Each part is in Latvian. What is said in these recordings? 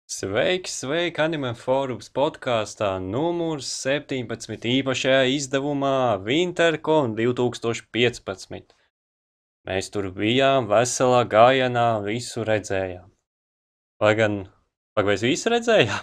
Sveiki, sveiki, Anime Forums podkāstā numurs 17 īpašajā izdevumā Wintercon 2015. Mēs tur bijām veselā gājienā, visu redzējām. Vai mēs visu redzējām?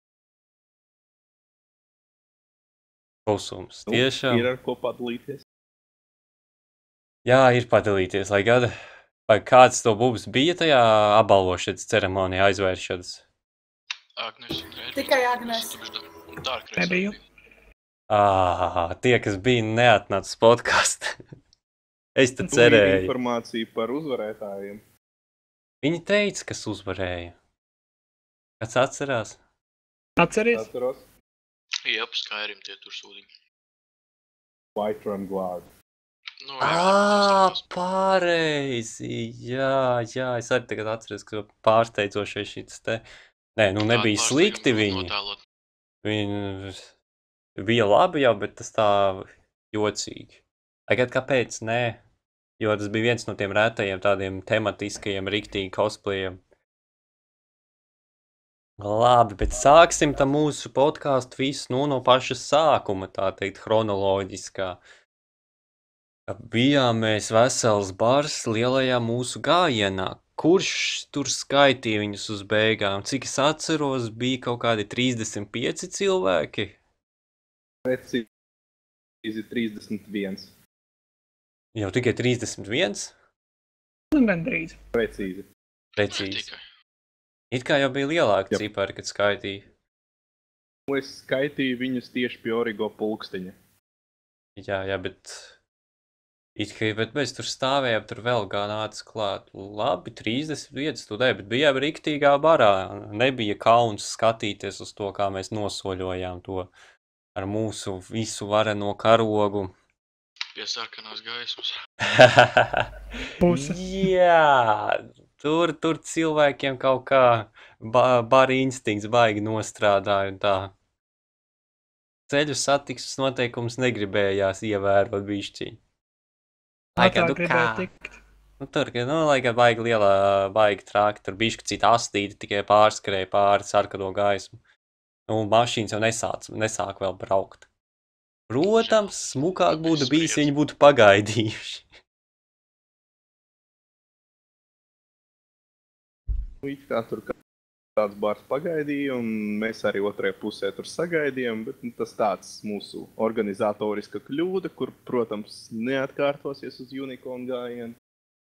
Klusums, tiešām. Ir ar ko padalīties. Jā, ir padalīties, lai gada. Vai kāds to būs bija tajā apbalvošanas ceremonijā aizvēršanas? Agnes. Tikai Agnes. Nebiju. Tie, kas bija neatnācis podkāstā. Es tad Ir cerēju. informācija par uzvarētājiem. Viņi teica, kas uzvarēja. Kāds atcerās? Atceries? Atceros. Jā, Skyrim tie tur sūdiņi. Whiterun Guard. Nu, Pareizi. Jā, es arī tagad atceros, ka pārsteidzošais šis te. Nē, nu nebija slikti viņi. Viņi bija labi jau, bet tas tā jocīgi. Tagad kāpēc? Nē. Jo tas bija viens no tiem rētajiem tādiem tematiskajiem riktīgi cosplayiem. Labi, bet sāksim tam mūsu podkāstu visu no paša sākuma, tā teikt, chronoloģiskā. Bijām mēs vesels bars lielajā mūsu gājienā. Kurš tur skaitīja viņus uz beigām? Cik es atceros, bija kaut kādi 35 cilvēki? Precīzi 31. Jau tikai 31? Gandrīz. Precīzi. It kā jau bija lielāka cipari, kad skaitīja. Es skaitīju viņus tieši pie Origo pulksteņa. Jā, bet mēs tur stāvējām, tur vēl kā nāca klāt. Labi, 31 studēja, bet bijām riktīgā barā. Nebija kauns skatīties uz to, kā mēs nosoļojām to ar mūsu visu vareno karogu. Pie sarkanās gaismas. Puse. Jā, tur cilvēkiem kaut kā bara instinkts baigi nostrādāja un tā. Ceļu satiksmes noteikums negribējās ievērot bišķiņ. Ātrāk gribēja tikt. Lai gan baigi lielā, baigi trāki, tur bišķi cita astīti tikai pārskrēja pāri sarkano gaismu. Mašīnas jau nesāk vēl braukt. Protams, smukāk būtu bijis, viņi būtu pagaidījuši. Kā tur kāds bars pagaidīja, un mēs arī otrajā pusē tur sagaidījām, bet tas tāds mūsu organizatoriska kļūda, kur, protams, neatkārtosies uz Unicorn gājienu.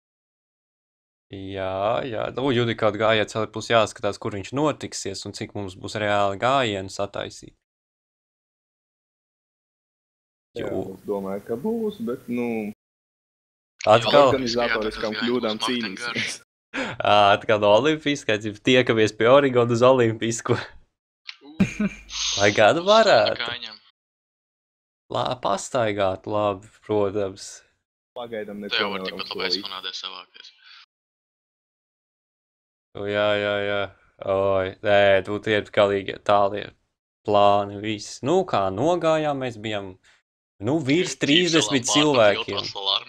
Jā, Unicorn gājiens vēl būs jāskatās, kur viņš notiksies un cik mums būs reāli gājienu sataisīt. Jā, es domāju, ka būs, bet, atkal organizatoriskām kļūdām cīnīsimies. Atkal no olimpiskais, tiekamies pie Origona uz olimpisko. Lai gadu varētu. Pastaigāt labi, protams. Pagaidām neko Tev var nevaram tikpat labais solīt. fanādē savākties. Jā. Oi, nē, tu tie ir galīgi tālie plāni, viss. Kā nogājām, mēs bijām, virs 30 cilvēkiem.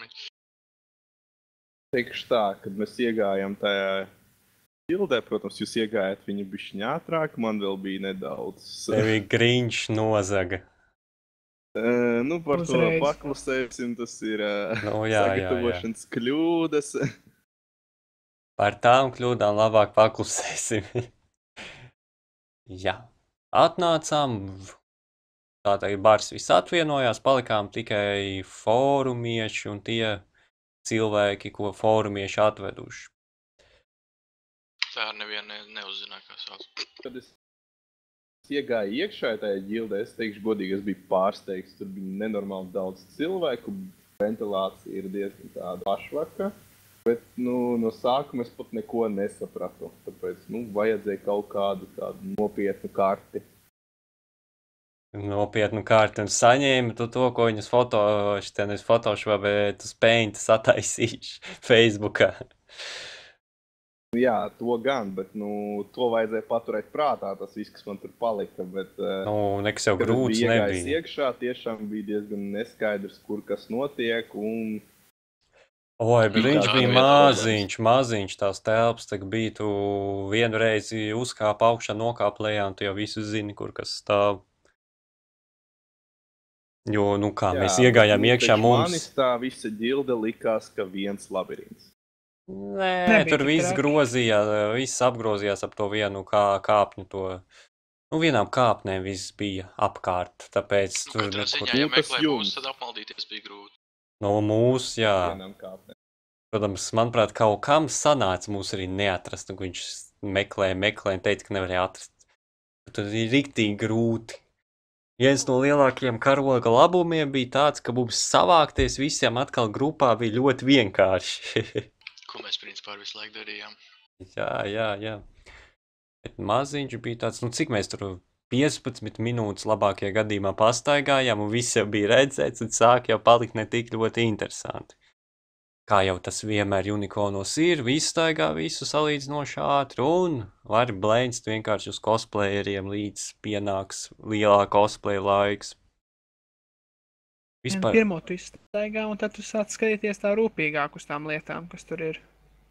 Teikšu tā, kad mēs iegājām tajā ģildē, protams, jūs iegājāt viņu bišķiņ ātrāk, man vēl bija nedaudz. Tevi Grinch nozaga. Par to Uzreiz. paklusēsim, tas ir Jā. sagatavošanas kļūdas. Par tām kļūdām labāk paklusēsim. Jā. Atnācām, tātad bars viss atvienojās, palikām tikai fórumieši un tie cilvēki, ko fórumieši atveduši. Tā ar nevienu neuzzināja, kā sauc. Kad es iegāju iekšā tajā ģildē, es teikšu godīgi, es biju pārsteigts. Tur bija nenormāli daudz cilvēku, ventilācija ir diezgan tāda pašvaka. Bet, no sākuma es pat neko nesapratu. Tāpēc, vajadzēja kaut kādu tādu nopietnu karti. Nopietnu kārti un saņēma to, ko viņas Photoshopā, bet uz Paint sataisīšu Facebookā. Jā, to gan, bet, to vajadzēja paturēt prātā, tas viss, kas man tur palika, bet... Nekas jau grūts nebija. Kad es nebija. iekšā, tiešām bija diezgan neskaidrs, kur kas notiek, un Oi, bet viņš tā bija ir viena maziņš tās telpas, tā bija tu vienu reizi uzkāp augšā, nokāp lejā, un tu jau visu zini, kur kas stāv. Jo, nu kā, mēs iegājām iekšā Manis mums... tā visa ģilde likās, ka viens labirints. Nē, Nebija tur tik viss traki. grozījās, viss apgrozījās ap to vienu kāpņu to... Nu, vienām kāpnēm viss bija apkārt, tāpēc Nu, tur katrā nekur... ziņā, ja Nu, tas meklē jums. mūs, tad apmaldīties bija grūti. No mūsu, jā. Vienam kāpnēm. Protams, manuprāt, kaut kam sanāca mūs arī neatrast, un viņš meklēja un teica, ka nevarēja atrast. Tad ir riktīgi grūti. Viens no lielākajiem karoga labumiem bija tāds, ka mums savākties visiem atkal grupā bija ļoti vienkārši. Ko mēs principā visu laiku darījām. Jā. Bet maziņš bija tāds, nu cik mēs tur 15 minūtes labākajā gadījumā pastaigājām, un viss jau bija redzēts, un sāk jau palikt ne tik ļoti interesanti. Kā jau tas vienmēr Unicornos ir, viss staigā visu salīdzinoši ātri, un var blēnst vienkārši uz cosplayeriem, līdz pienāks lielā cosplay laiks. Vispār... Pirmo tu izstaigā, un tad tu sāc skatīties tā rūpīgāk uz tām lietām, kas tur ir.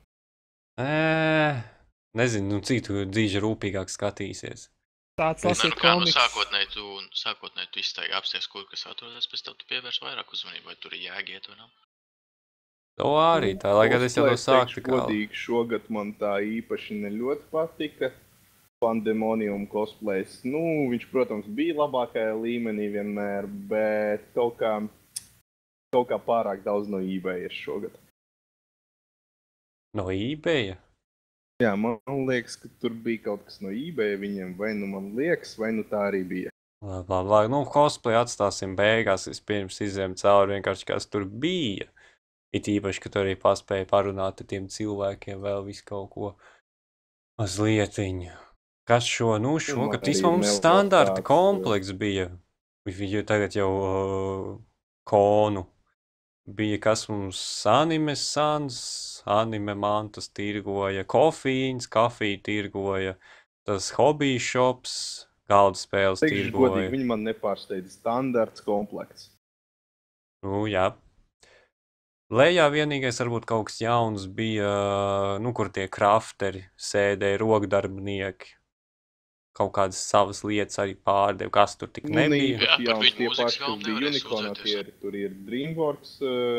Nezinu, nu cik tu dzīvi rūpīgāk skatīsies. Tāds Nu, lasīt kā, nu, komiks. sākotnēji tu izstaigi apsties, kur kas atrodas, pēc tam tu pievērs vairāk uzmanību, vai tur ir jāgiet vai nav. To arī tā, lai gan es jau to sāktu kā... Godīgi, šogad man tā īpaši neļoti patika. Pandemonium cosplays. Nu, viņš, protams, bija labākajā līmenī vienmēr, bet kaut kā pārāk daudz no eBay šogad. No eBay? Jā, man liekas, ka tur bija kaut kas no eBay viņiem, vai nu man liekas, vai nu tā arī bija. Labi, nu cosplay atstāsim beigās, vispirms izējām cauri vienkārši, kas tur bija. It īpaši, ka tu arī paspēji parunāt ar tiem cilvēkiem vēl visu kaut ko mazlietiņu. Kas šogad vispār mums standarta komplekts bija. Tagad jau konu. Bija kas mums anime sans, anime mantas tirgoja, kafiju tirgoja, tas hobby shops, galda spēles tirgoja. Godīgi, viņi man nepārsteidz standarts komplekts. Nu, jā. Lejā vienīgais varbūt kaut kas jauns bija, kur tie crafteri sēdēja, rokdarbnieki. Kaut kādas savas lietas arī pārdeva, kas tur tik nebija. Jā, par viņu tie mūzikas paši, kas galvu bija nevarēs Unicornotieri, tur ir Dreamworks,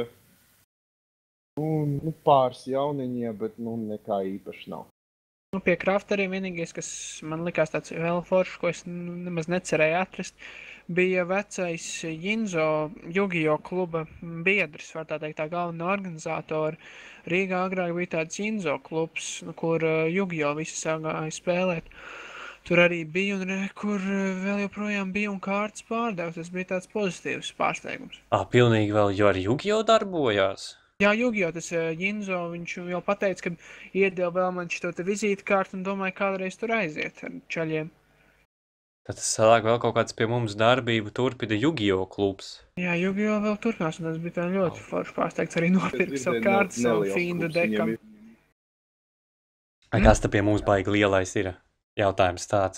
pāris jauniņie, bet nekā īpaši nav. Nu, pie crafteriem vienīgais, kas man likās tāds vēl foršs, ko es nemaz necerēju atrast, bija vecais Jinzo Yu-Gi-Oh kluba biedrs, var tā teikt, tā galvenā organizātora. Rīgā agrāk bija tāds Jinzo klubs, kur Yu-Gi-Oh visi sākāja spēlēt. Tur arī bija un kur vēl joprojām bija un kārtas pārdevs. Tas bija tāds pozitīvs pārsteigums. Pilnīgi vēl, jo ar Yu-Gi-Oh darbojās? Jā, Yu-Gi-Oh, tas Jinzo, viņš jau pateica, ka iedeva vēl man šito te vizīti kārtu un domāju, kādreiz tur aiziet ar čaļiem. Tad tas salāk vēl kaut kāds pie mums darbību turpina Yu-Gi-Oh klubs. Jā, Yu-Gi-Oh vēl turpinās, un tas bija tā ļoti forši pārsteigts arī nopirkt savu kārtu, savu findu dekam. Kas te pie mums baigi lielais ir? Jautājums tāds.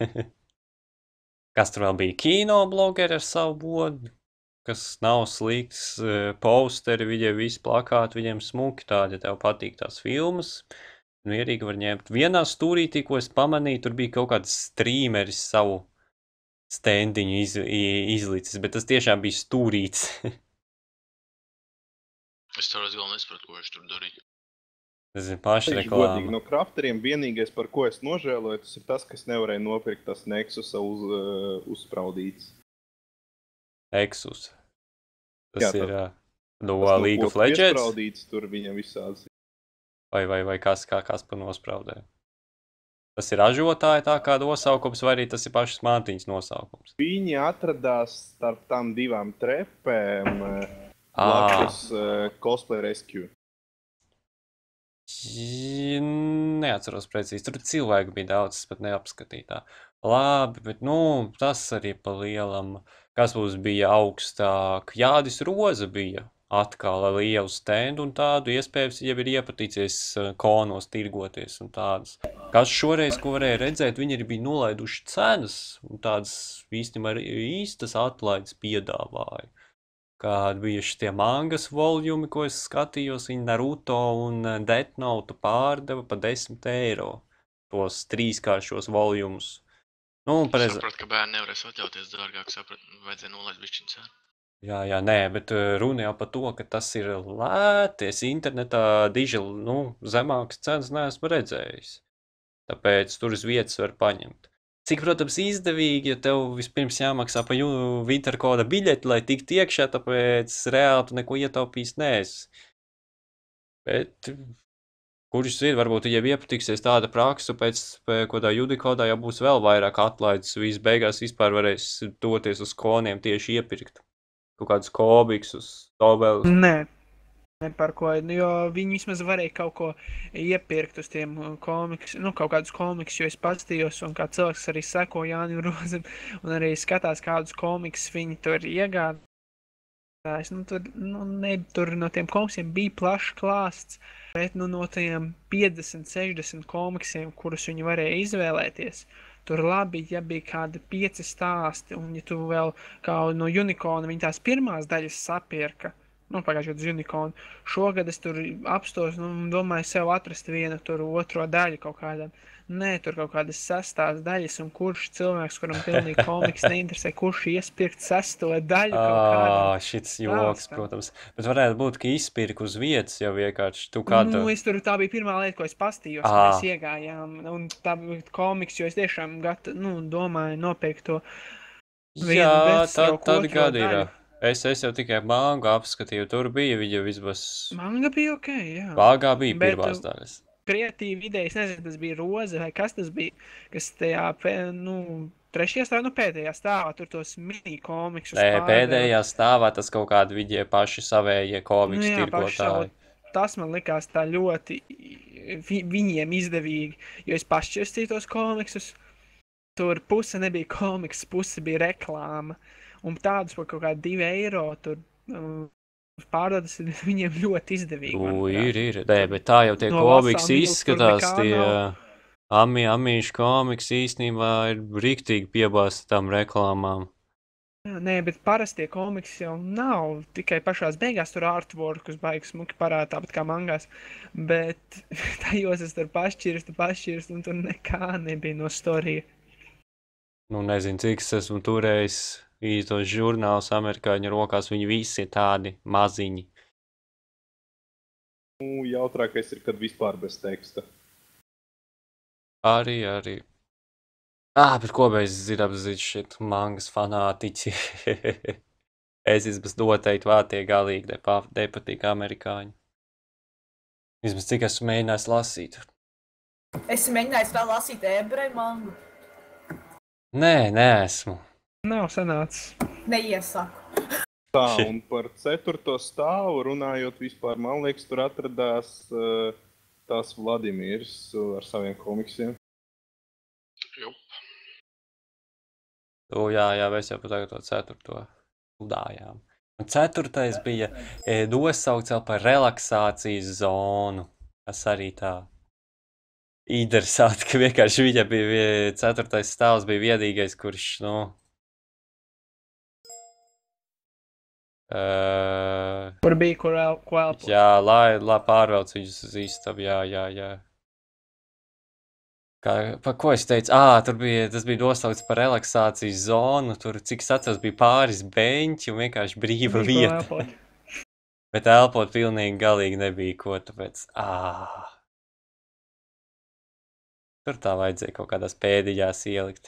Kas tur vēl bija? Kino blogeri ar savu bodu, kas nav slikts, posteri, viņiem visi plakāti, viņiem smuki tādi, ja tev patīk tās filmas. Mierīgi var ņemt. Vienā stūrītī, ko es pamanīju, tur bija kaut kāds streameris savu standiņu izlicis, bet tas tiešām bija stūrīts. Es tev vēl nesaprotu, ko viņš tur darīja. Tas ir pašreklāma. Godīgi, no crafteriem vienīgais, par ko es nožēloju, tas ir tas, kas nevarēja nopirkt tas Nexusa uzspraudīts. Nexus. Jā, Tas ir no League of Legends? Iespraudīts, tur viņam visāds. Vai kas pa nospraudē? Tas ir ražotāja tā kā nosaukums, vai arī tas ir pašas mātiņas nosaukums? Viņi atradās starp tām divām trepēm blakus Cosplay Rescue. Neatceros precīzi, tur cilvēku bija daudz, es pat neapskatīju tā. Labi, bet tas arī pa lielam, kas mums bija augstāk, Jādis Roza bija atkal ar lielu stendu un tādu, iespējams, jau ir iepaticies konos tirgoties un tādas. Kas šoreiz, ko varēja redzēt, viņi arī bija nolaiduši cenas un tādas īstenībā īstas atlaides piedāvāja. kādi bija šitie mangas voljumi, ko es skatījos, viņi Naruto un Death Note pārdeva pa 10 eiro. Tos 3-kāršos voljumus. Nu, Sapratu, ka bērni nevarēs atļauties dārgāk, vajadzēja nolaist bišķiņ cenu. Jā, nē, bet runa jau par to, ka tas ir lēti. Es internetā zemākas cenas neesmu redzējis. Tāpēc tur uz vietas var paņemt. Cik, protams, izdevīgi, ja tev vispirms jāmaksā pa Winterkoda biļeti, lai tiktu iekšā, tāpēc reāli tu neko ietaupīs neesi. Bet, kurš zina, varbūt jau iepatiksies tāda praksa, pēc kādā Udikodā jau būs vēl vairāk atlaides, viss beigās vispār varēs doties uz koniem tieši iepirkt. Kaut kādus komiksus, novelas. Nē, ne par ko, jo viņi vismaz varēja kaut ko iepirkt uz tiem komiks, kaut kādus komiks, jo es paskatījos, un kā cilvēks arī seko Jānim Rozam, un arī skatās, kādus komiks viņi tur iegādājās. Tur no tiem komiksiem bija plašs klāsts, bet no tiem 50, 60 komiksiem, kurus viņi varēja izvēlēties, tur labi, ja bija kādi 5 stāsti, un ja tu vēl kā no Unikona viņi tās pirmās daļas sapirka, pagājušajā gadā uz Unikonu, šogad es tur apstos, domāju sev atrast vienu tur otro daļu kaut kādam. Nē, tur kaut kādas 6. daļas, un kurš cilvēks, kuram pilnīgi komiks neinteresē, kurš iespirkt 6. daļu kaut kādam. Šits joks, protams. Bet varētu būt, ka izpirk uz vietas jau vienkārši tu kādu... Tā bija pirmā lieta, ko es pastījos, ka mēs iegājām, un tā bija komiks, jo es tiešām domāju nopirkt to Jā, tad gadu ir. Es jau tikai mangu apskatīju, tur bija viņa vismaz... Manga bija ok, jā. Mangā bija pirmās daļas. Kreatīva ideja, es nezinu, tas bija Roze vai kas tas bija, kas tajā, trešajā stāvā, pēdējā stāvā, tur tos mini komiksus pārdeva. Pēdējā stāvā tas kaut kādi viņi paši savējie komiks tirgotāji. Tas man likās tā ļoti viņiem izdevīgi, jo es pašķirstīju tos komiksus, tur puse nebija komiks, puse bija reklāma. Un tādus par kaut kādu 2 eiro tur pārdodas viņiem ļoti izdevīgi. Ir. Nē, bet tā jau tie komiks izskatās, tie amīšu komiks īstenībā ir riktīgi piebāsti tām reklāmām. Nē, bet parastie komiks jau nav. Tikai pašās beigās tur artworkus baigas smuki parāda, tāpat kā mangās. Bet tajos es tur pašķirstu, un tur nekā nebija no storija. Nezinu, cik es esmu turējis tos žurnālus amerikāņu rokās, viņi visi ir tādi maziņi. Jautrākais ir, kad vispār bez teksta. Arī. Bet ko mēs zinām, šeit mangas fanātiķi. Es vismaz noteikti vārtie galīgi nepatīk amerikāņi. Vismaz cik esmu mēģinājis lasīt. Esi mēģinājis vēl lasīt ebreju mangu? Nē, neesmu. Nav sanācis. Neiesaku. Tā, un par 4. stāvu runājot vispār, man liekas, tur atradās tās Vladimirs ar saviem komiksiem. Jup. Jā, mēs jau pat tagad to 4. udājām. Un 4. bija nosaukts vēl par relaksācijas zonu, kas arī tā interesanti, ka vienkārši viņa bija 4. stāvs bija vienīgais, kurš, Kur bija, ko elpot. Jā, lai pārvelc viņus uz istabu, jā. Par ko es teicu? Tas bija nosaukts par relaksācijas zonu, tur, cik es atceros, bija pāris beņķi un vienkārši brīva vieta. Bet elpot pilnīgi galīgi nebija ko, tāpēc, Tur tā vajadzēja kaut kādās pēdiņās ielikt.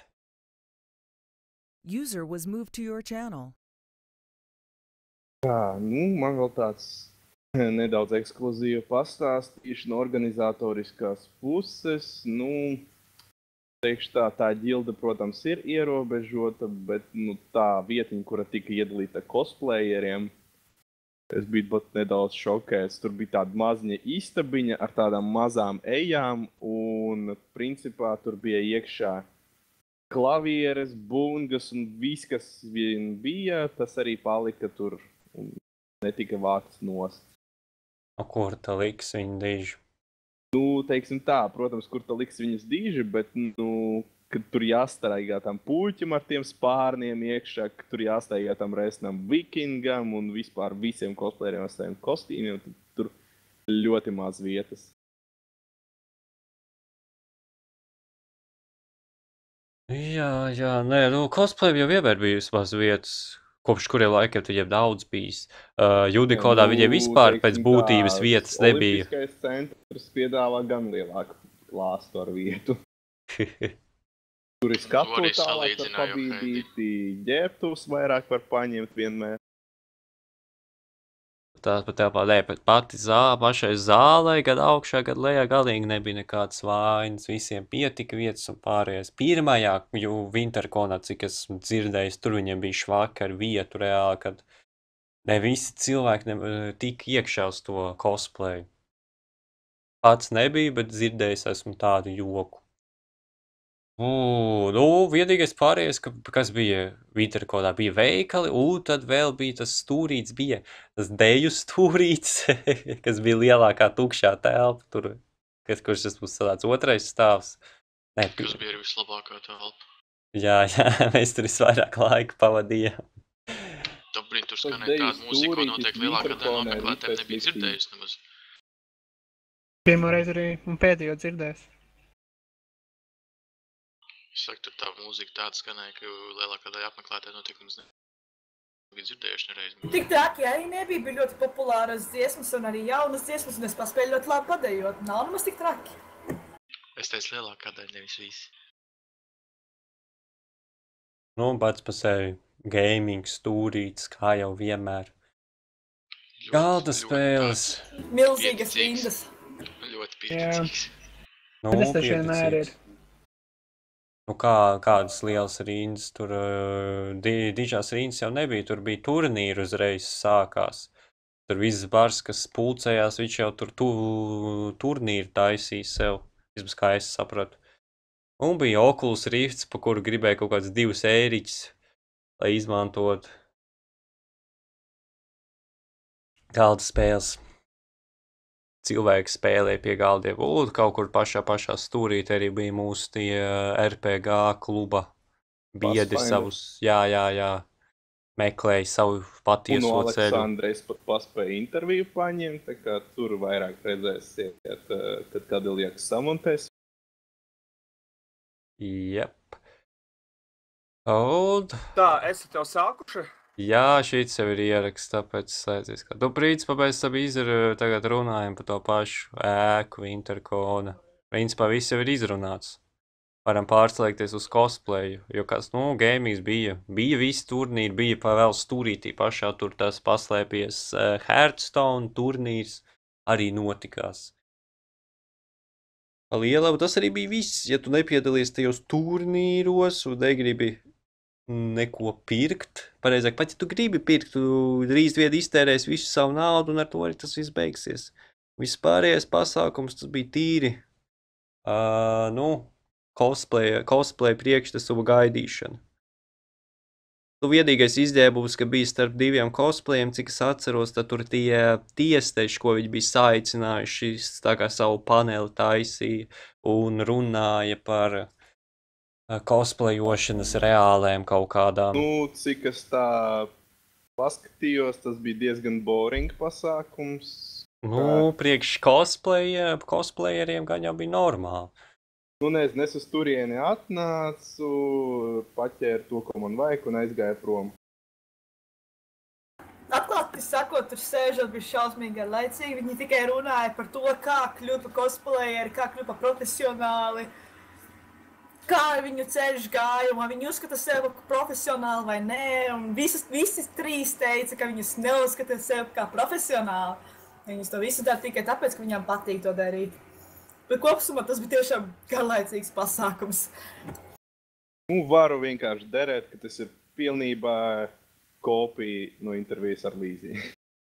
User was moved to your channel. Man vēl tāds nedaudz ekskluzīvi pastāstīšu no organizatoriskās puses. Teikšu tā ģilde, protams, ir ierobežota, bet tā vietiņa, kura tika iedalīta cosplayeriem, es biju pat nedaudz šokēts. Tur bija tāda maziņa istabiņa ar tādām mazām ejām, un principā tur bija iekšā klavieres, bungas un viss, kas vien bija, tas arī palika tur un netika vākts nost. Kur tā liks viņu dīžu? Teiksim tā, protams, kur tā liks viņas dīži, bet, kad tur jāstaigā tam puķim ar tiem spārniem iekšā, ka tur jāstaigā tam resnam vikingam un vispār visiem cosplayeriem ar saviem kostīmiem, tad tur ļoti maz vietas. Jā, nē, cosplay jau vienmēr bijusi maz vietas, kopš kuriem laikiem viņiem daudz bijis. Judikodā viņiem vispār pēc būtības vietas nebija. Olimpiskais centrs piedāvā gan lielāku klāstu ar vietu. Tur ir skatu tālāk var pabīdīti, ģērbtuvs vairāk var paņemt vienmēr. Tāpat pati pašai zālē, gan augšā, gan lejā galīgi nebija nekādas vainas. Visiem pietika vietas un pārējais. Pirmajā Winterconā, cik esmu dzirdējis, tur viņiem bija švaka ar vietu reāli, kad ne visi cilvēki tika iekšā uz to cosplay. Pats nebija, bet dzirdējis esmu tādu joku. Vienīgais pārējais, kas bija Winterconā, bija veikali, un tad vēl bija tas stūrīts, bija tas deju stūrīts, kas bija lielākā tukšā telpa tur, kurš tas būs tāds otrais stāvs. Kas bija arī vislabākā telpa. Jā, mēs tur visvairāk laika pavadījām. Dobrīt, tur skanēja tāda mūzika, ko noteikti lielākā daļa apmeklētājiem nebija dzirdējusi nemaz. Pirmoreiz arī un pēdējo dzirdējis. Es saku, tur tā mūzika tāda skanēja, ka lielākā daļa apmeklētāji noteikti mums nebija dzirdējuši nereiz. Tik traki arī nebija, bija ļoti populāras dziesmas un arī jaunas dziesmas, un es paspēju ļoti labi padejot. Nav nemaz tik traki. Es teicu lielākā daļa, nevis visi. Pats pa sevi gaming stūrīts, kā jau vienmēr. Galda spēles. Milzīgas rindas. Ļoti pieticīgs. Bet es taču vienmēr ir. Kādas lielas rindas, tur dižās rindas jau nebija, tur bija turnīri uzreiz sākās. Tur viss bars, kas pulcējās, viņš jau tur turnīri taisīja sev, vismaz kā es sapratu. Un bija Oculus Rifts, pa kuru gribēja kaut kāds 2 eiriķis, lai izmantot galda spēles. Cilvēki spēlēja pie galdiem, un kaut kur pašā stūrīt arī bija mūsu tie RPG kluba biedri savus, jā, meklēja savu patieso ceļu. Un Aleksandrais pat paspēja interviju paņemt, tā kā tur vairāk redzēsiet, kad Kadiljaks samontēs. Jep. Tā, esat jau sākuši? Jā, šīs jau ir ieraksts, tāpēc slēdzies. Tu principā mēs tagad runājam par to pašu ēku Wintercona. Principā viss jau ir izrunāts. Varam pārslēgties uz cosplayu, jo kāds, gamings bija visi turnīri, bija vēl stūrītī pašā, tur tas paslēpies Hearthstone turnīrs arī notikās. Lielā, tas arī bija viss, ja tu nepiedalies tajos turnīros un negribi neko pirkt. Pareizāk, pat ja tu gribi pirkt, tu drīz vien iztērēs visu savu naudu un ar to arī tas viss beigsies. Viss pārējais pasākums, tas bija tīri, cosplay priekšnesumu gaidīšana. Tu vienīgais izģēbums, ka bija starp 2 cosplayiem, cik es atceros, tad tur tie tiesteši, ko viņi bija saicinājuši, tā kā savu paneli taisīja un runāja par cosplayošanas reālēm kaut kādām. Cik es tā paskatījos, tas bija diezgan boring pasākums. Priekš cosplayeriem gan jau bija normāli. Es uz turieni atnācu, paķēru to, ko man vajag, un aizgāju prom. Atklāti sakot, tur sēžot bija šausmīgi ar laicīgi. Viņi tikai runāja par to, kā kļūt par cosplayeri, kā kļūt par profesionāli. Kā viņu ceļš gāja, vai viņi uzskata sevi profesionāli vai nē, un visi 3 teica, ka viņus neuzskata sevi kā profesionāli. Viņus to visu dara tikai tāpēc, ka viņam patīk to darīt. Bet kopsumā tas bija tiešām garlaicīgs pasākums. Varu vienkārši derēt, ka tas ir pilnībā kopija no intervijas ar Līziju.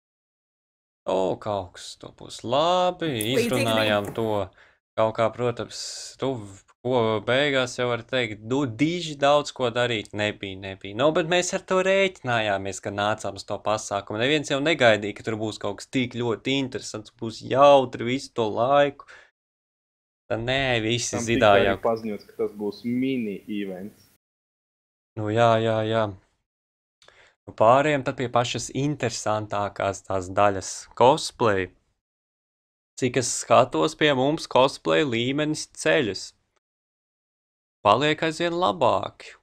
Kaut kas to būs labi, izrunājām to. Kaut kā, protams, ko beigās jau var teikt, diži daudz ko darīt nebija. Bet mēs ar to rēķinājāmies, ka nācām uz to pasākumu. Neviens jau negaidīja, ka tur būs kaut kas tik ļoti interesants, būs jautri visu to laiku. Nē, visi Tam zināja. tika arī paziņots, ka tas būs mini-events. Nu jā. Nu, pārējiem tad pie pašas interesantākās tās daļas cosplay. Cik es skatos pie mums cosplay līmenis ceļas. Paliek aizvien labāki.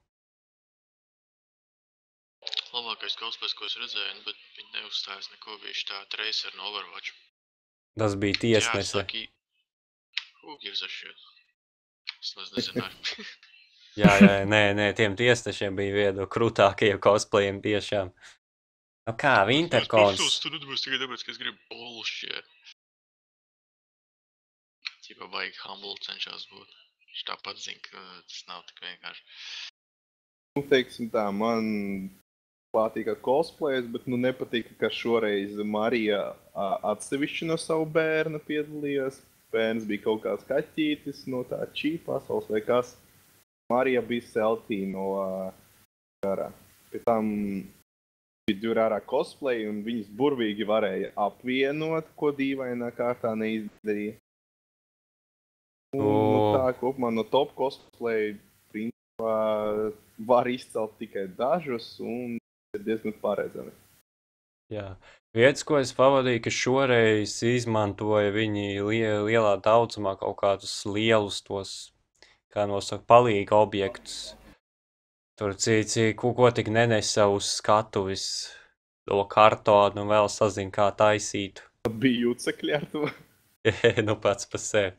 Labākais cosplays, ko es redzēju, bet viņi neuzstājas neko, viņš tā Tracer no Overwatch. Tas bija tiesnese. Who gives a shit? Es nezināju. Jā, nē, tiem tiesnešiem bija viedo krūtākie cosplayiem tiešām. Nu kā, Wintercons? Tu nedabūs tikai tāpēc, ka es gribu bullshit. Ķipa baigi humble cenšas būt. Viņš tāpat zina, ka tas nav tik vienkārši. Nu, teiksim tā, man patīk cosplays, bet nepatīk, ka šoreiz Marija atsevišķi no savu bērnu piedalījās. Bērns bija kaut kāds kaķītis no tā čī pasaules vai kas. Marija bija Seltī no Garā. Pēc tam bija Durārā cosplay un viņas burvīgi varēja apvienot, ko dīvainā kārtā neizdarīja. Un tā kopumā no top cosplay principā var izcelt tikai dažus un ir diezgan paredzami. Jā. Vietas, ko es pavadīju, ka šoreiz izmantoja viņi lielā daudzumā kaut kādus lielus tos, kā nosaka, palīga objektus. Tur ko tik nenesa uz skatuves, to kartonu un vēl sazina, kā taisītu. Bija jūcekļi ar to? Nu pats pa sevi.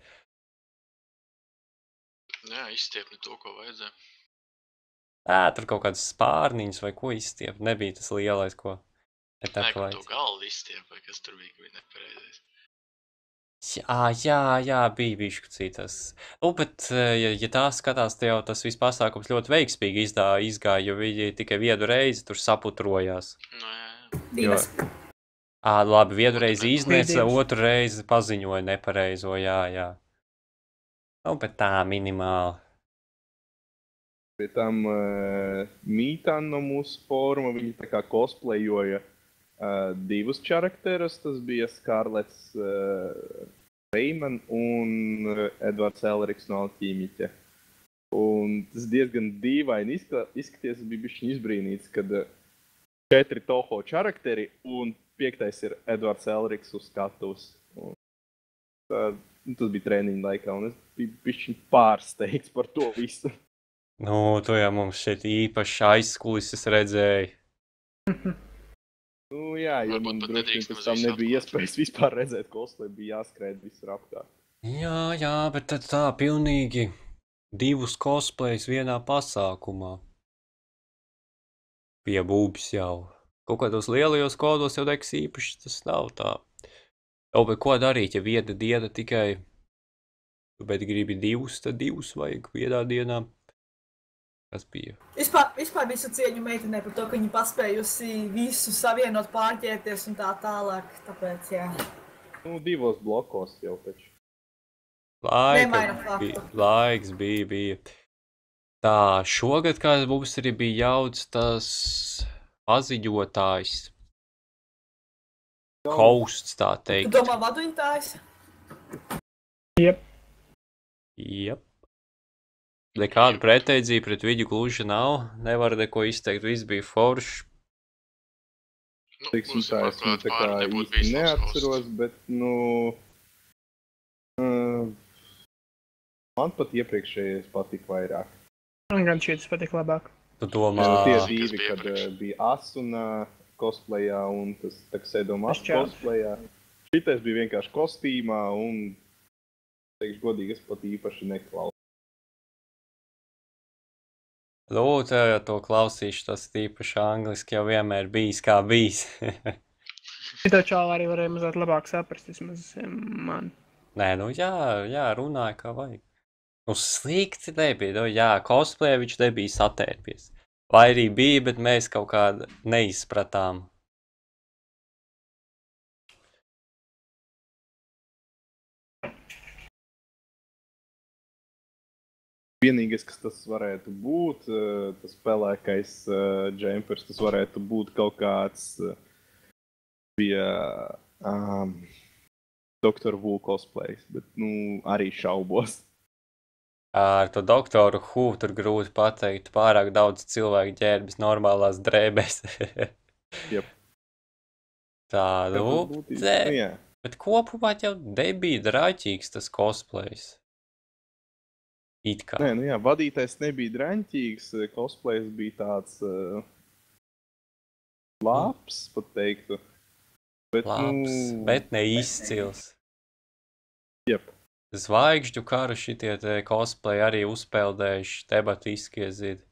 Jā, izstiepni to, ko vajadzēja. Tur kaut kādas spārniņas vai ko izstiep. Nebija tas lielais, ko. Nē, ka to galdu izstiep, vai kas tur bija, ka bija nepareizais. Jā, bija bišķi citas. Bet, ja tā skatās, te jau tas viss pasākums ļoti veiksmīgi izgāja, jo viņi tikai vienu reizi tur saputrojās. Nu, jā. Divas. Labi, vienu reizi iznieca, otru reizi paziņoja nepareizo, jā. Nu, bet tā minimāli. Pie tam Mītāna no mūsu fóruma, viņi tā kā cosplayoja divus charakterus, tas bija Skarlets Reiman un Edvards Elriks no Alķīmiķa. Un tas diezgan dīvaini izskaties, bija bišķiņ izbrīnīts, kad 4 Toho charakteri un 5. ir Edvards Elriks uz skatuves. Tas bija treniņa laikā un es biju bišķiņ pārsteigts par to visu. Nu, to jau mums šeit īpaši aizkulises redzēja. Nu jā, jo man droši pēc tam nebija iespējas vispār redzēt cosplay, bija jāskrēt visur apkārt. Jā, bet tad tā pilnīgi 2 cosplays vienā pasākumā. Pie būbs jau. Kaut kādos lielajos kodos jau deks īpaši tas nav tā. Bet ko darīt, ja viena diena tikai, bet gribi 2, tad 2 vajag vienā dienā. Kas bija? Vispār visu cieņu meitenē par to, ka viņi paspējusi visu savienot, pārķēties un tā tālāk, tāpēc, jā. Nu, 2 blokos jau taču. Nemaina faktu. Laiks bija. Tā, šogad, kā mums arī bija jauds tas paziņotājs. Hosts, tā teikt. Tu domā vaduņtājs? Jep. Nekāda preteidzija pret viņu gluži nav. Nevar neko izteikt, viss bija forši. Teiksim tā, es viņu tā kā īsti neatceros, bet, man pat iepriekšējais patika vairāk. Man gan šķiet, tas patika labāk. Tu domā... Tie divi, kad bija Asuna cosplayā un tas Tuxedo Mask cosplayā. Šitais bija vienkārši kostīmā un, teikšu godīgi, es pat īpaši neklausu. Lūdzu, ja to klausīšu, tas tīpaši angliski jau vienmēr bijis kā bijis. Šito čālu arī varēja mazliet labāk saprast, vismaz man. Nē, jā, runāja kā vajag. Slikti nebija, jā, cosplay viņš nebija satērpies. Vai arī bija, bet mēs kaut kādā neizpratām. Vienīgais, kas tas varētu būt, tas pelēkais džempers, tas varētu būt kaut kāds bija Dr. Who cosplays, bet, nu, arī šaubos. Ar to doktoru Who tur grūti pateikt. Pārāk daudz cilvēku ģērbjas normālās drēbēs. Jep. Tā, Jā, nu, tas būtībā, nē. nu, jā. Bet kopumā jau nebija draķīgs tas cosplays. It kā. Nē, nu jā, vadītājs nebija draņķīgs, cosplays bija tāds labs, pat teiktu. Bet, Labs, nu, bet ne izcils. Jep. Zvaigžņu karu šitie te cosplay arī uzpeldējuši tebatiskie zidi.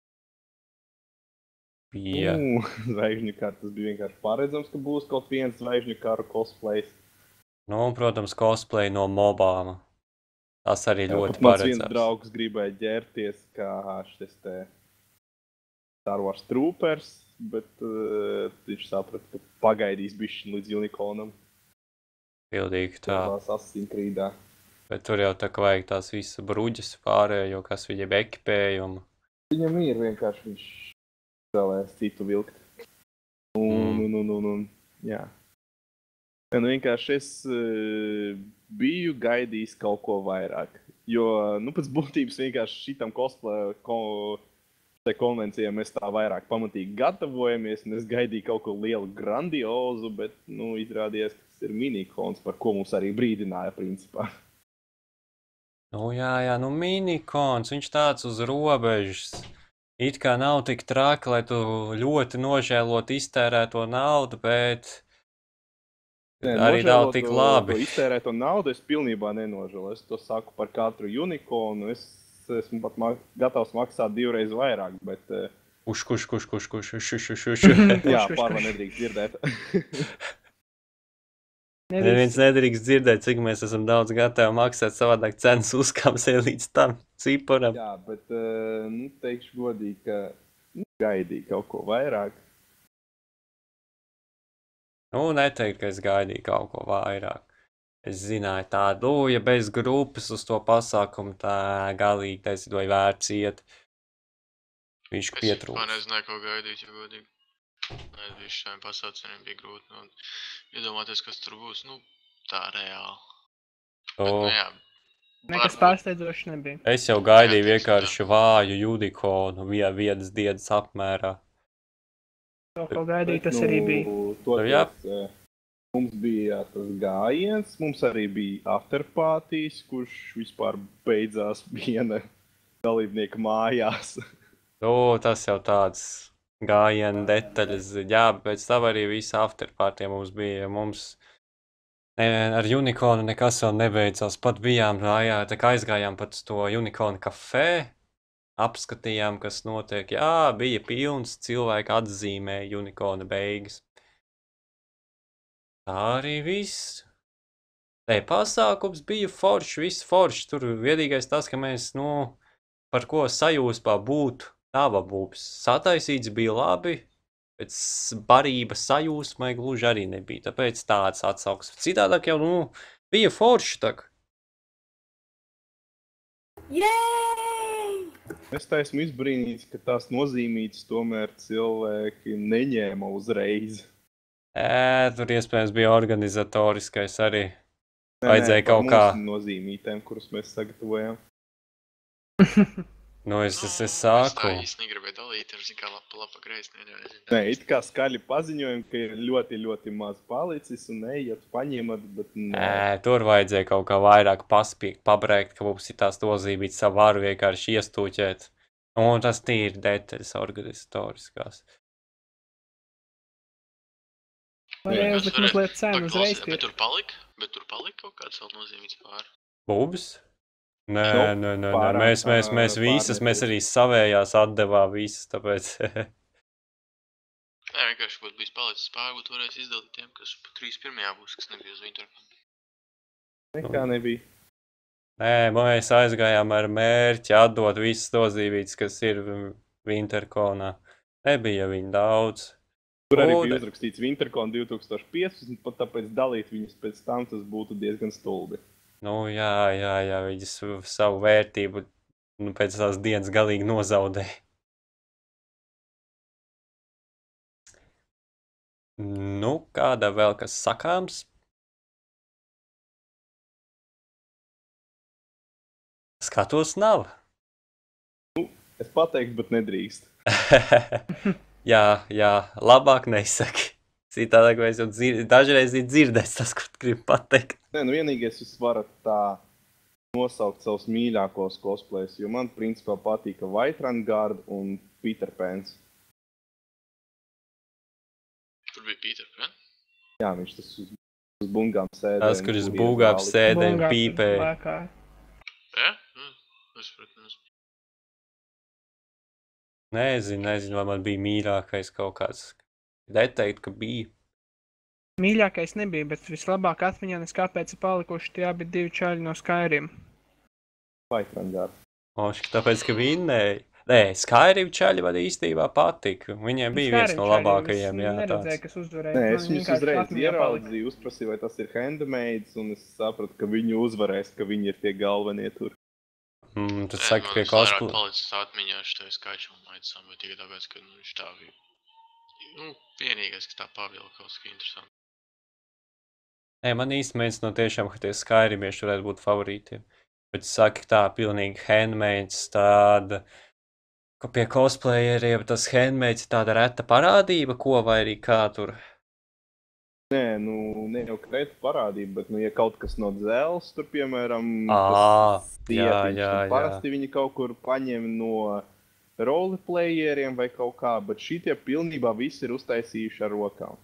Bija. Zvaigžņu karu, tas bija vienkārši paredzams, ka būs kaut viens zvaigžņu karu cosplays. Nu, un, protams, cosplay no mobām. Tas arī Jā, ļoti pat mans viens paredzams. draugs gribēja ģērties kā šis te Star Wars Troopers, bet viņš saprata, ka pagaidīs bišķi līdz Unicornam. Pildīgi tā. Tās Assassin's Creedā. Bet tur jau tā kā vajag tās visas bruģas pārējo, kas viņam ekipējumu. Viņam ir vienkārši viņš vēlēs citu vilkt. Jā. Ja, nu vienkārši es biju gaidījis kaut ko vairāk. Jo, nu, pēc būtības vienkārši šitam cosplay konvencijai mēs tā vairāk pamatīgi gatavojamies, un es gaidīju kaut ko lielu grandiozu, bet, nu, izrādījās, ka tas ir minikons, par ko mums arī brīdināja, principā. Nu, jā, nu, minikons, viņš tāds uz robežas. It kā nav tik traki, lai tu ļoti nožēlot iztērēto naudu, bet arī nav tik labi. To iztērēto naudu es pilnībā nenožēlu. Es to saku par katru unikonu. Es esmu pat gatavs maksāt 2 reizes vairāk, bet... Kuš. Jā, pārva nedrīkst dzirdēt. Neviens nedrīkst dzirdēt, cik mēs esam daudz gatavi maksāt, savādāk cenas uzkāpsies līdz tam ciparam. Jā, bet, nu, teikšu godīgi, ka gaidīju kaut ko vairāk. Nu, neteikt, ka es gaidīju kaut ko vairāk. Es zināju tādu, ja bez grupas uz to pasākumu tā galīgi taisīdoja vērts iet. Viņš pietrūks. Es nezināju, ko gaidīt, ja godīgi. Es biju šajiem pasaucieniem bija grūti. Nu, iedomāties, kas tur būs, nu, tā reāli. Bet, nu, jā. Nekas pārsteidzošs nebija. Es jau gaidīju vienkārši vāju unikonu vienas dienas apmērā. Ko gaidīju, tas arī bija. Toties, mums bija tas gājiens, mums arī bija afterpartijas, kurš vispār beidzās viena dalībnieka mājās. Tas jau tāds gājiena detaļas. Jā, pēc tam arī visa afterpartija mums bija. Mums ar unikonu nekas vēl nebeidzās. Pat bijām, tā kā aizgājām pat uz to unikonu kafē. Apskatījām, kas notiek. Jā, bija pilns cilvēku atzīmēja unikona beigas. Tā arī viss. Pasākums bija foršs, viss foršs. Tur vienīgais tas, ka mēs, nu, par ko sajūspā būtu tava būs. Sataisīts bija labi, bet barība sajūsmai gluži arī nebija. Tāpēc tāds atsauks. Citādāk jau, nu, bija foršs tak. Jej! Es tā esmu izbrīnīts, ka tās nozīmītas tomēr cilvēki neņēma uzreiz. Tur iespējams bija organizatoriskais arī. Vajadzēja kaut kā. Nozīmītēm, kurus mēs sagatavojām. Nu, es sāku. Es tā īsti negribēju dalīt, ir zin kā lapa greis. Nē, it kā skaļi paziņojumi, ka ir ļoti, ļoti maz palicis un neiet paņemat, bet... Tur vajadzēja kaut kā vairāk paspīgt, pabrēkt, ka mums ir tās nozīmītas savu varu vienkārši iestūķēt. Un tas tīri detaļas organizatoriskās. Varēja uzlikt mazliet cenu uzreiz. Bet tur palika kaut kāds vēl nozīmīts pāri. Bubs? Nē, mēs visas, mēs arī savējās atdevām visas, tāpēc... Nē, vienkārši būtu bijis palicis pāri, būtu varējis izdalīt tiem, kas pa 31. būs, kas nebija uz Winterconu. Nekā nebija. Nē, mēs aizgājām ar mērķi atdot visas nozīmītas, kas ir Winterconā. Nebija viņi daudz. Tur arī bija uzrakstīts Wintercon 2015, pat tāpēc dalīt viņus pēc tam tas būtu diezgan stulbi. Nu, jā, viņas savu vērtību pēc tās dienas galīgi nozaudēja. Nu, kāda vēl kas sakāms? Skatos nav. Es pateiktu, bet nedrīkst. jā, labāk nesaki. Citādāk mēs jau dažreiz ir dzirdēts tas, ko gribu pateikt. Nē, nu vienīgais jūs varat tā nosaukt savus mīļākos cosplayus, jo man principā patīka White Vanguard un Peter Pans. Tur bija Peter Pan? Jā, viņš tas uz bungām sēdēja. Tas, kur uz bungām sēdēja un pīpēja. Jā? Es protams. Nezinu, vai man bija mīļākais kaut kāds. Neteikt, ka bija. Mīļākais nebija, bet vislabāk atmiņā, kāpēc ir palikuši tie abi divi čaļi no Skyrim. White Vanguard. Tāpēc, ka vinnēja. Nē, Skyrim čaļi man īstībā patika. Viņiem bija viens no labākajiem, jā, neredzēju, kas uzvarēja. Nē, es viņus uzreiz ieraudzīju, uzprasīju, vai tas ir handmaids, un es sapratu, ka viņi uzvarēs, ka viņi ir tie galvenie tur. Tu saki, pie cosplay. Man palicis atmiņā šitais kačam maicam, bet tikai tāpēc, ka viņš tā bija. Vienīgais, kas tā pavilka kaut kas interesanti. Nē, man īsti viens no tiešām, ka tie Skyrimieši varētu būt favorītiem. Bet saki tā, pilnīgi handmaids, tāda, ka pie cosplayeriem tas handmaids ir tāda reta parādība, ko vai arī kā tur? Nē, ne jau reta parādība, bet, ja kaut kas no dzelzs, tur, piemēram, jā. Parasti viņi kaut kur paņem no roleplayeriem vai kaut kā, bet šitie pilnībā visi ir uztaisījuši ar rokām.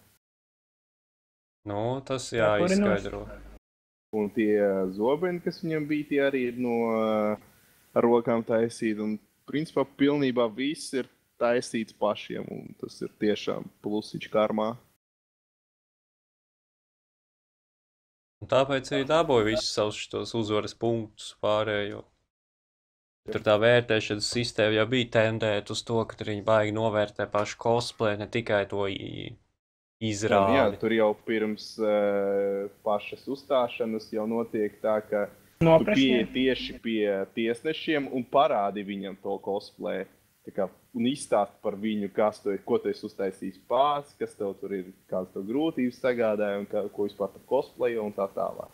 Tas jāizskaidro. Un tie zobeni, kas viņam bija, tie arī ir no ar rokām taisīti. Un principā pilnībā viss ir taisīts pašiem, un tas ir tiešām plusiņš karmā. Un tāpēc arī dabūja visus savus šitos uzvaras punktus pārējo. Tur tā vērtēšanas sistēma jau bija tendēta uz to, ka viņi baigi novērtē pašu cosplay, ne tikai to izrādi. Jā, tur jau pirms pašas uzstāšanas jau notiek tā, ka tu pieeji tieši pie tiesnešiem un parādi viņam to cosplay. Un izstāst par viņu, ko tu esi uztaisījis pats, kas tev tur ir, kādas tev grūtības sagādāja un ko vispār par cosplayu un tā tālāk.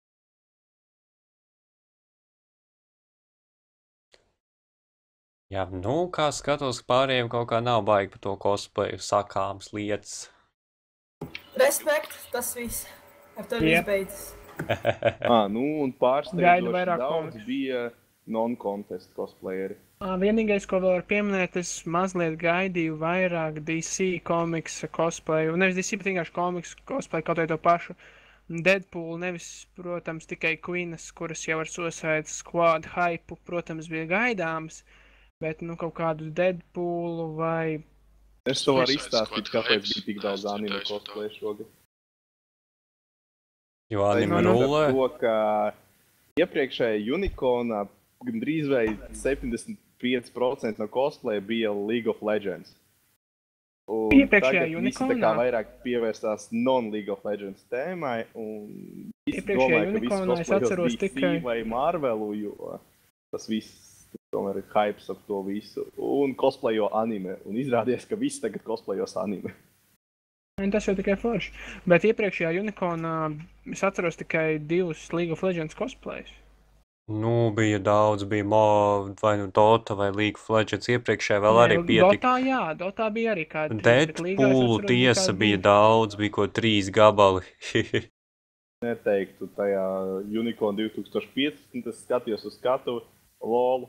Jā, kā skatos, pārējiem kaut kā nav baigi par to cosplayu sakāms lietas. Respekt, tas viss. Ar to viss beidzas. Un pārsteidzoši daudz bija non-contest cosplayeri. Vienīgais, ko vēl var pieminēt, es mazliet gaidīju vairāk DC komiksa cosplayu. Nevis DC, bet vienkārši komiksa cosplayu, kaut vai to pašu Deadpool, nevis, protams, tikai Queenas, kuras jau ar Suicide Squad hypu, protams, bija gaidāmas. Bet, kaut kādu Deadpoolu vai... Es to varu izstāstīt, kāpēc bija tik daudz anime cosplay šogad. Jo anime rullē? To, ka iepriekšējā Unicornā gandrīz vai 75% no cosplay bija League of Legends. Un iepriekšējā Unicornā? Visi tā kā vairāk pievērstās non-League of Legends tēmai. Un visi iepriekšējā domāja, ka visi cosplayos DC vai Marvelu, jo tas viss tomēr ir hypes ap to visu. Un cosplayo anime. Un izrādījās, ka visi tagad cosplayos anime. Tas jau tikai forši. Bet iepriekšējā Unicornā es atceros tikai 2 League of Legends cosplayus. Bija daudz, bija vai Dota vai League of Legends iepriekšējā vēl arī pietika. Dotā bija arī kādi 3. Deadpoolu tiesa bija daudz, bija ko 3 gabali. Neteiktu, tajā Unicorn 2015 es skatījos uz skatu. LOL,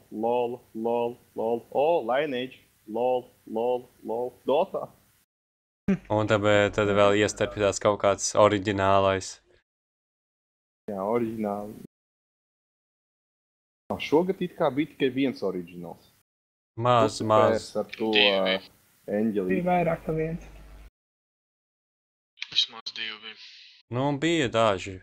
Lineage, LOL, Dota. Un tad vēl iestarpjās kaut kāds oriģinālais. Jā, oriģināli. Šogad it kā bija tikai viens oriģināls. Maz. Ar to Eņģelīti. Bija vairāk kā viens. Vismaz 2 bija. Bija daži.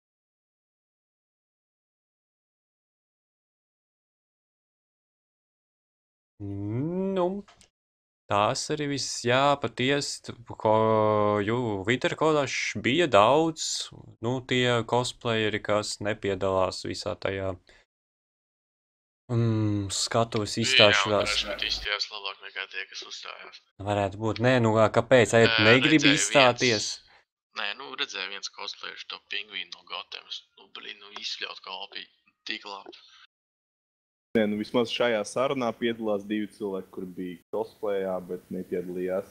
Tās arī viss, patiesi, Winterkodaš bija daudz, tie cosplayeri, kas nepiedalās visā tajā skatuves izstāšanās. Jā, bet izstājās labāk nekā tie, kas uzstājās. Varētu būt, kāpēc, negribi izstāties? Redzēju viens cosplayers to pingvīnu no Gotemas, izsļaut kalpī, tik labi. Nē, nu vismaz šajā sarunā piedalās 2 cilvēki, kur bija cosplayā, bet nepiedalījās.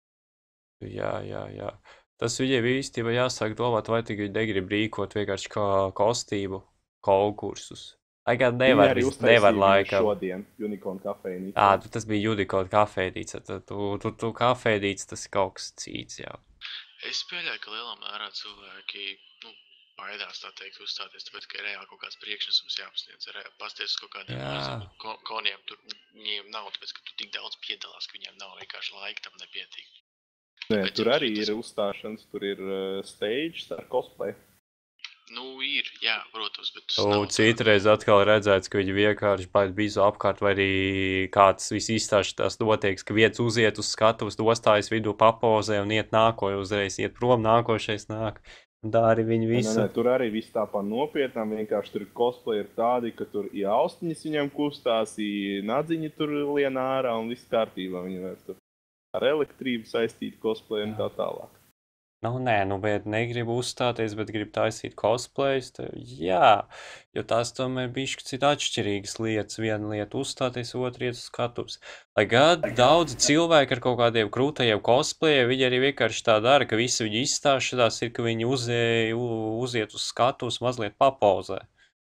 Jā. Tas viņiem īstenībā jāsāk domāt, vai tik viņi negrib rīkot vienkārši kā kostīmu konkursus. Lai gan nevar laikam. Šodien Unicorn kafejnīca. Tas bija Unicorn kafejnīca. Tu kafejnīca, tas ir kaut kas cits, jā. Es pieļauju, ka lielā mērā cilvēki, baidās tā teikt uzstāties, tāpēc, ka ir reāli kaut kāds priekšnesums jāpasniedz. Pasties uz kaut kādiem koniem, tur viņiem nav, tāpēc, ka tu tik daudz piedalās, ka viņiem nav vienkārši laika tam nepietiek. Nē, tur arī ir uzstāšanas, tur ir stage ar cosplay. Ir, jā, protams, bet... Citreiz atkal redzēts, ka viņi vienkārši baid bizu apkārt, vai arī kāds viss izstāšanās notiek, ka viens uziet uz skatuves, nostājas vidū papozē un iet uzreiz, iet prom, nākošais nāk. Tā arī viņi visu. Nē, tur arī viss tāpā nopietnām, vienkārši tur cosplay ir tādi, ka tur austiņas viņam kustās, nadziņi tur lien ārā un viss kārtībā. Viņi vairs tur ar elektrību saistīti cosplay un tā tālāk. Bet negribu uzstāties, bet gribu taisīt cosplayus. Jā, jo tās tomēr bišķi cita atšķirīgas lietas. Viena lieta uzstāties, otra iet uz skatuves. Lai gan daudzi cilvēki ar kaut kādiem krūtajiem cosplayiem, viņi arī vienkārši tā dara, ka visi viņi izstāšanās ir, ka viņi uziet uz skatuves mazliet papauzē.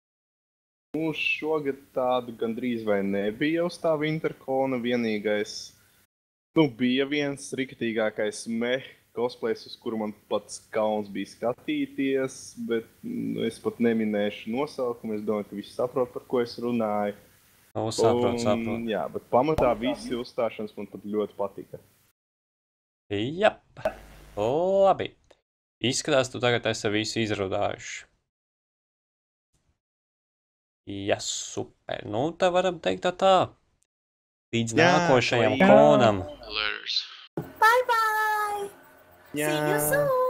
Šogad tādu gandrīz vai nebija uz tā Wintercona. Vienīgais, bija viens riktīgākais cosplays, uz kuru man pats kauns bija skatīties, bet es pat neminēšu nosaukumu. Es domāju, ka visi saprot, par ko es runāju. Saprot. Jā, bet pamatā visi uzstāšanas man pat ļoti patika. Jā, labi. Izskatās, tu tagad esi visu izrunājuši. Jā, super. Tā varam teikt tā. Līdz nākošajam konam. Bye bye! See you soon!